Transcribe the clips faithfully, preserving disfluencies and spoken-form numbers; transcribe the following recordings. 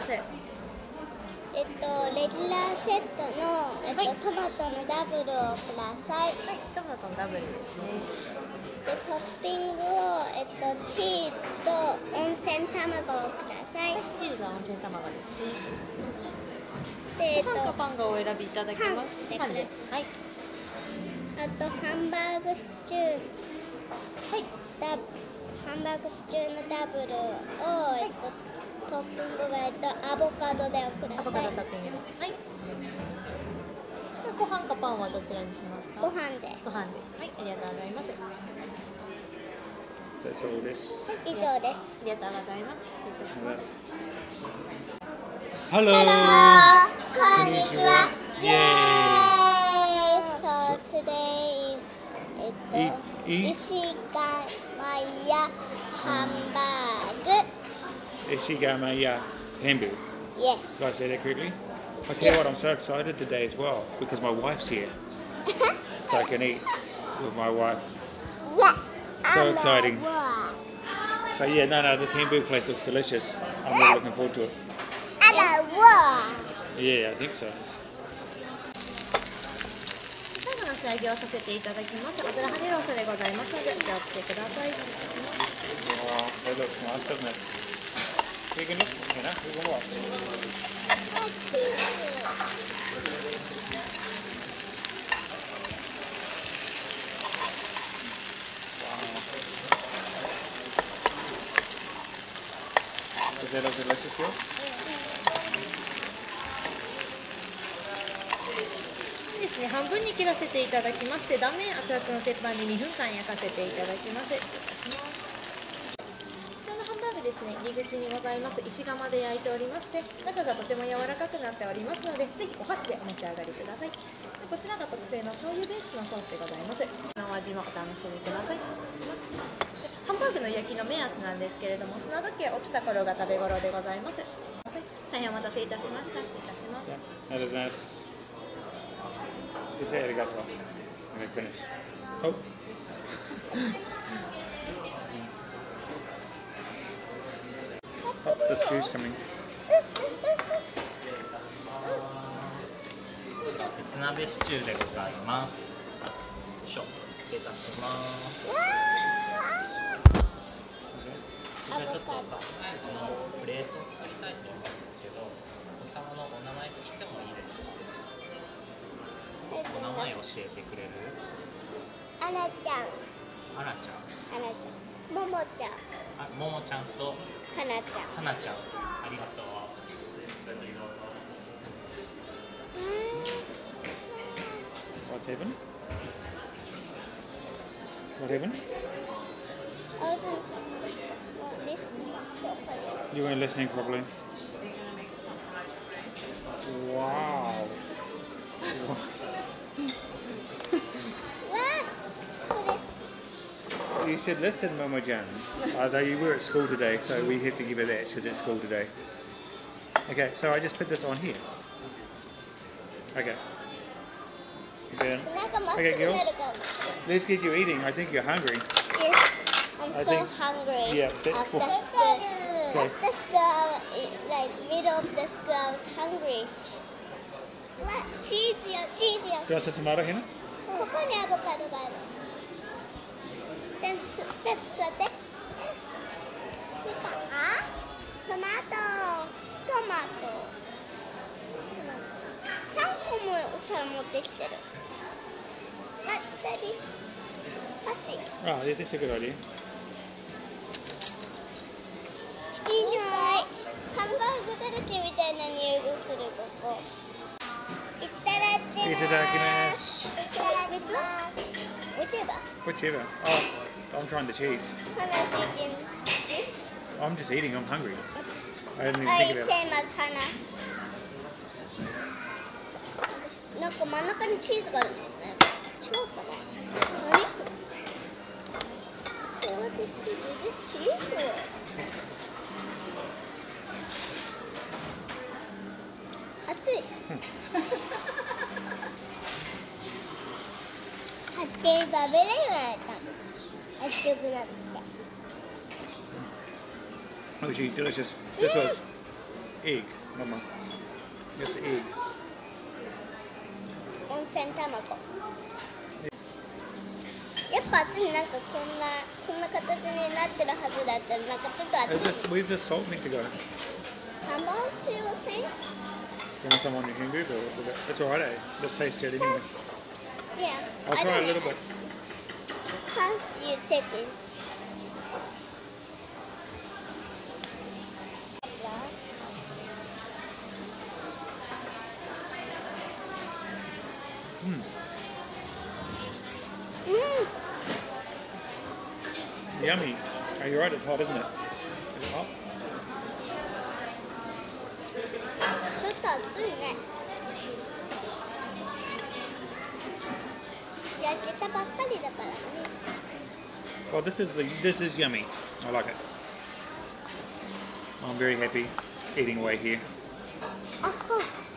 せ。 えっと、レギュラーセットの、えっとはいトマトのダブルをください。 はい、トマトのダブルですね。 で、トッピングを、えっと、チーズと温泉卵をください。 チーズは温泉卵ですね。 で、えっと、 パンかパンがお選びいただきます。 パンパンです。はい。 あとハンバーグシチュー、 はい。 ダハンバーグシチューのダブルを、えっと、トッピングが、えっと、アボカドでくだアボカさい。 ドトッピングで。はい。じゃあご飯かパンはどちらにしますか？ ご飯で。 ご飯で。はい、ありがとうございます。 That's all this. 以上です。 ありがとうございます。失礼いたします。 Hello. こんにちは。イエーイ。So today is えっと Eat, eat. 石窯屋ハンバーグ。 Ishigamaya Hambu. Yes. Did I say that correctly? I tell you what, I'm so excited today as well because my wife's here, so I can eat with my wife. Yeah. So exciting. Wow. But yeah, no, no, this Hambu place looks delicious. I'm really looking forward to it. Wow. Yeah, I think so. 最後の仕上げをさせていただきます。油跳ねロースでございますのでお気をつけください。 Oh, that looks nice, doesn't it? You can look, you know, you can watch. Does that look delicious here? ですね、半分に切らせていただきまして、断面熱々の鉄板ににふんかん焼かせていただきます。このハンバーグですね、入り口にございます石窯で焼いておりまして、中がとても柔らかくなっておりますので、ぜひお箸でお召し上がりください。こちらが特製の醤油ベースのソースでございます。このお味もお楽しみください。ハンバーグの焼きの目安なんですけれども、砂時計落ちた頃が食べ頃でございます。大変お待たせいたしました。失礼いたします。 Yeah, that is nice. You say arigato. Let me finish. Oh. Oh, the stew's coming. 鉄鍋シチューでございます。よいしょ、失礼いたします。じゃあちょっとさ、そのプレートを作りたいと思うんですけど、お子様のお名前聞いてもいいですか？お名前教えてくれる？ アナちゃん。 アナちゃん。 アナちゃん。ももちゃん。 あ、ももちゃんとはなちゃん。 はなちゃん。ありがとう。 What's happened? What happened? I wasn't listening properly. You weren't listening properly. Wow. You should listen, Momo-jan. Although you were at school today, so we have to give her that. She's at school today. Okay, so I just put this on here. Okay. Okay, okay girls. Let's get you eating. I think you're hungry. Yes, I'm I so think- hungry. yeah, that's after what- school, Okay. after school, like middle of the school, I was hungry. What? Cheese よ、チーズよ。 Do you want some tomato, Hannah? ここにアボカドがある。で、す、で、座って。あ？トマト、トマト。三個もお皿持ってきてる。あ、左。箸。 Oh, yeah, that's a good idea. いい匂い。ハンバーグだらけみたいな匂いがする、ここ。いただきます。 いただきます。 いただきます。Whichever. Whichever. Oh, I'm trying the cheese. Hannah's eating this. I'm just eating. I'm hungry. I didn't even I think about it. same as Hannah. なんか真ん中にチーズがあるんだよね。違うかな。何これ。What is this? Is it cheese? 熱い。熱いバベレーなった。熱くなって。 Oh, she delicious. This was egg, Mama. It's egg. 温泉卵。やっぱ熱い、なんかこんなこんな形になってるはずだったらなんかちょっと Is 熱い。 this, where's the salt meant to go? How much you were saying? You want some on your fingers or is it- it's alright, eh? Let's taste it anyway. Yeah. I'll I try a don't little know. bit. First you check it. Mm. Mm. Yummy. Oh, you're right, it's hot, isn't it? Is it hot? ちょっと熱いね。焼けたばっかりだからね。 Well, this is the, this is yummy. I like it. I'm very happy eating away here. あ、そう。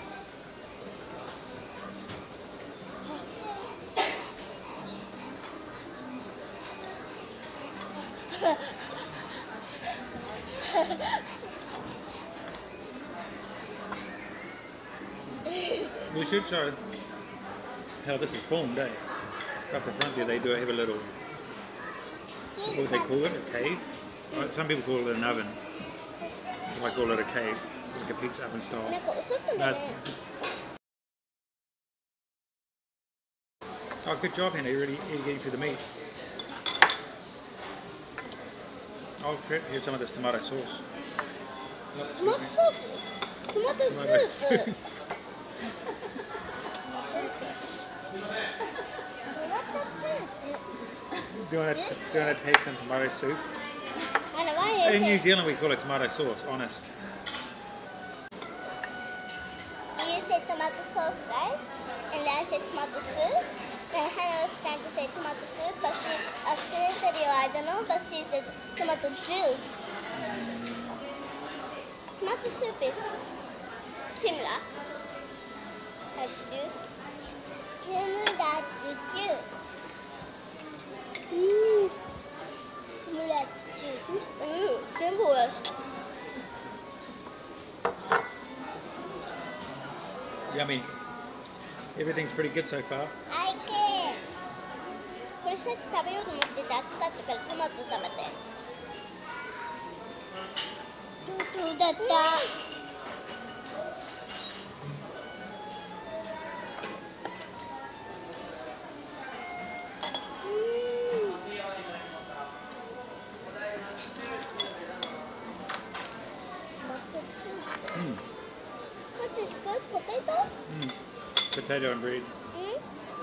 We should show how this is formed, eh? Up the front there, they do have a little, what would they call it, a cave? Uh, Some people call it an oven. I call it a cave, like a pizza oven style. なんかお外で Uh, ね。 oh, good job, Hannah. You're really you're getting through the meat. I'll try- here's some of this tomato sauce. トマトソース。トマトスープ。トマトスープ。 Do you want to do you want to taste some tomato soup? あの、why In is New it? Zealand, we call it tomato sauce. Honest. You said tomato sauce, right? And I said tomato soup. And Hannah was trying to say tomato soup, but she accidentally, or I don't know, but she said tomato juice. Tomato soup is similar as juice. Tomato juice. Mmm. Tomato juice. Mmm. 全部おやつ。 Yummy. Everything's pretty good so far. I can. これさっき食べようと思ってて熱かったからトマト食べたやつ。どうだった？ Mm. What is good? Potato? Mm. Potato and bread. Mm?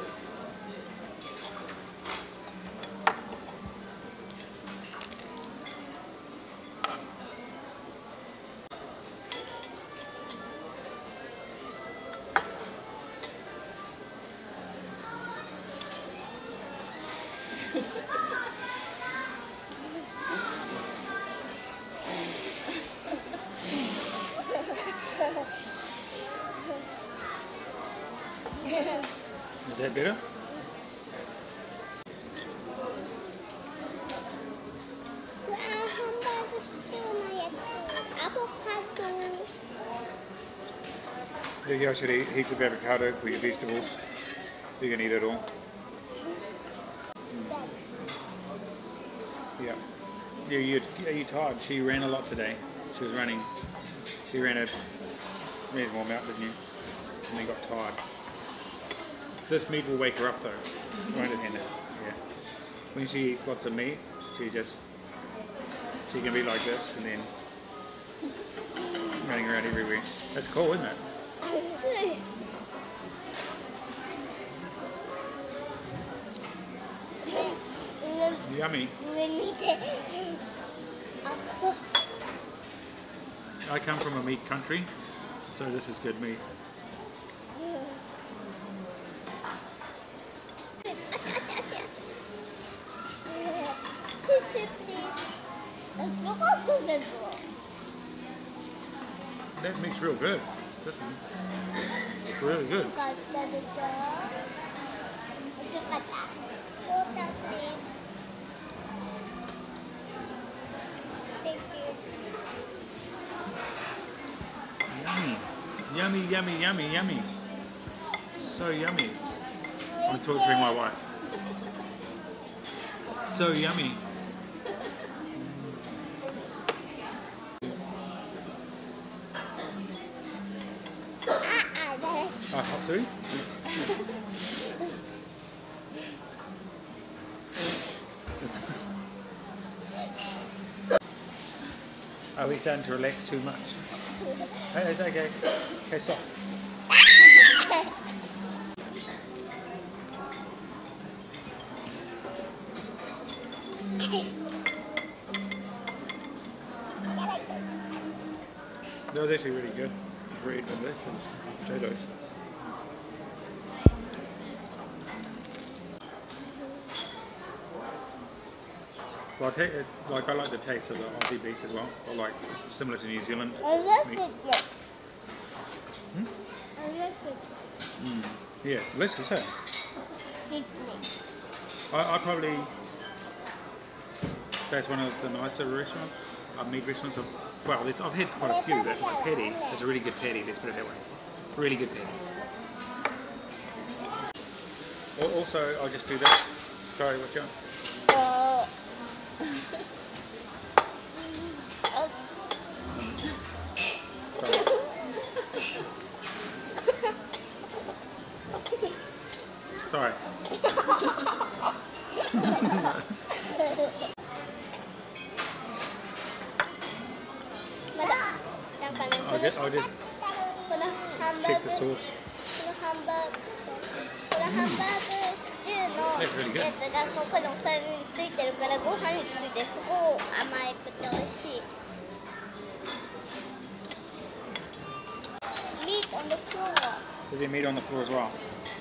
Is that better? うわー、ハンバーグシチューのやつ。アボカド。 Yeah, you should eat heaps of avocado for your vegetables. You can eat it all. Yeah. Yeah, you, are you tired? She ran a lot today. She was running. She ran a reasonable amount, didn't you? And then got tired. This meat will wake her up though, won't it, Hannah? Yeah. When she eats lots of meat, she just, she can be like this and then running around everywhere. That's cool, isn't it? 熱い。上 Yummy. 上見て。あっ。 I come from a meat country, so this is good meat. あちあちあちあち。ティッシュプリーズ。よかったですわ。 That meat's real good. This one. It's really good. よかったでしょ。よかった。ウォータープリーズ。Thank you. Yummy, yummy, yummy, yummy. So yummy. I'm torturing my wife. So yummy. I have to. Are we starting to relax too much? Hey, it's okay. Okay, stop. That was actually really good. Bread with this and potatoes. Well, I take it, like I like the taste of the Aussie beef as well. I like it's similar to New Zealand. I love meat. it. Hmm? I love it. Mm. Yeah, delicious, eh? Picnic. I, I probably that's one of the nicer restaurants, uh, meat restaurants. Of, well, there's, I've had quite a few, but like patty, it's a really good patty. Let's put it that way. Really good patty. Al- Also, I'll just do that. Sorry, what's your? Uh, uh, Sorry. Sorry. I'll just, I'll just check the sauce. このハンバーグこのハンバーグシチューの That's really good. やつがここのお皿についてるからご飯についてすごい甘くて美味しい Meat on the floor Is there meat on the floor as well?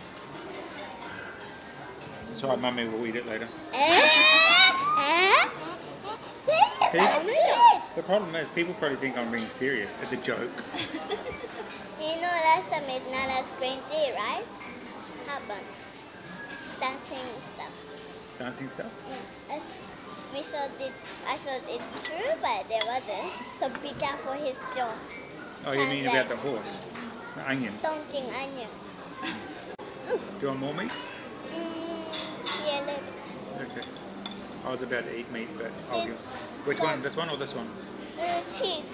It's alright, Mummy will eat it later. えー、えー、全然食べれない The problem is, people probably think I'm being serious. It's a joke. You know last time it's not as crazy, right? Happened. Dancing stuff. Dancing stuff? Mm. As we thought it, I thought it's true, but there wasn't. So be careful his jaw. Oh, you mean about the horse? The onion. Donking onion. Do you want more meat? Mm, yeah, a little bit. Okay. I was about to eat meat, but I'll give. Which one? This one or this one? Uh, cheese.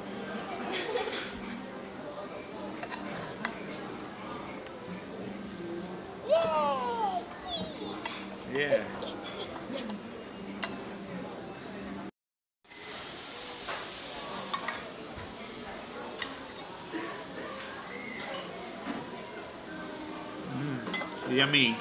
Yay! Cheese! Yeah. Mm, yummy.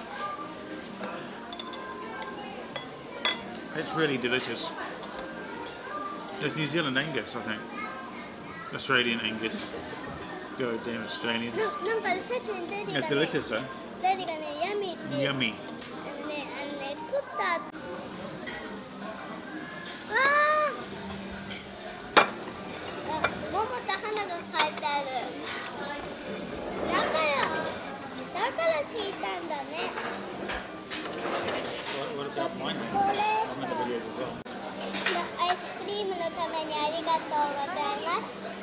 It's really delicious. It's New Zealand Angus, I think. Australian Angus. Go damn Australians. ななんかさっきのダディが It's ね、 delicious, though. ダディがね、ヤミーっていう Yummy. あのね、あのね、取ったわーあ、桃と花が書いてあるだからだから聞いたんだね What, what about mine? これ I'm in the videos as well. アイスクリームのためにありがとうございます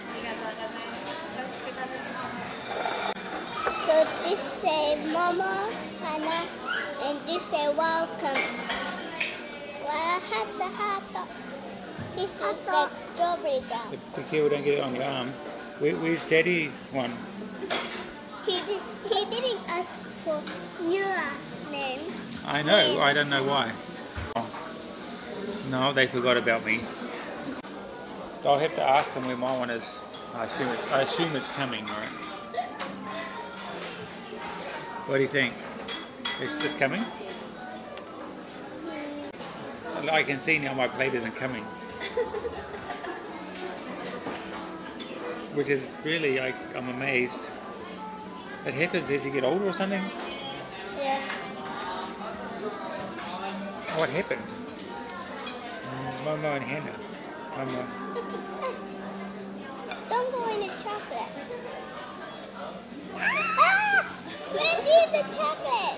So this say Momo, Hana, and this say welcome. Well, heart to heart. This is like strawberry jam. Be careful, don't get it on your arm. Where, where's Daddy's one? He, did, he didn't ask for your name. I know, I don't know why. Oh. No, they forgot about me. I'll have to ask them where my one is. I assume it's, I assume it's coming, right? What do you think? It's just coming? I can see now my plate isn't coming. Which is really, I, I'm amazed. It happens as you get older or something? Yeah. What happened? Momo and Hannah. Momo. Don't go in the chocolate. Ah! Wendy is the chocolate.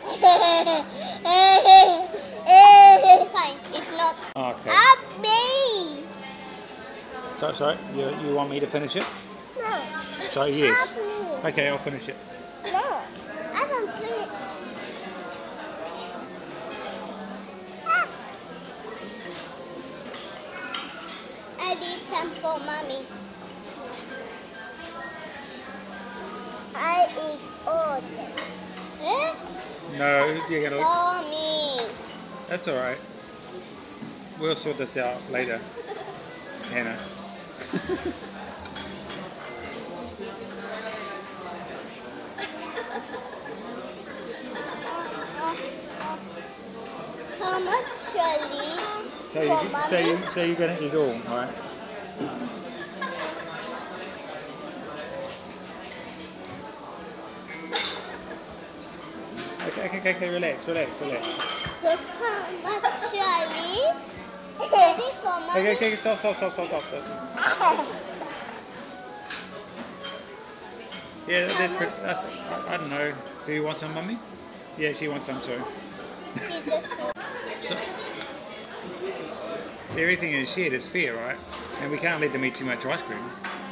Fine, it's not. Okay. Ah, me. So, sorry, you, you want me to finish it? No. So yes. Help me. Okay, I'll finish it. No, I don't play. Ah. I need some for mommy. I eat all them. Eh? No, you're gonna. For me. That's all right. We'll sort this out later, Hannah. How much, Shirley? So you, For so you, mommy? so you're gonna eat all, right? Okay, okay, okay, okay, relax, relax, relax. So how much, Shirley? Ready for mommy? Okay, okay, stop, stop, stop, stop, stop. stop. Yeah, that's, pretty, that's I, I don't know. Do you want some, mummy? Yeah, she wants some, so. She just so everything is shared, it's fair, right? And we can't let them eat too much ice cream.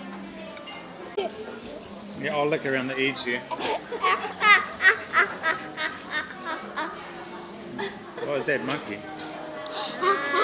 Yeah, I'll look around the edge here. What is that, monkey?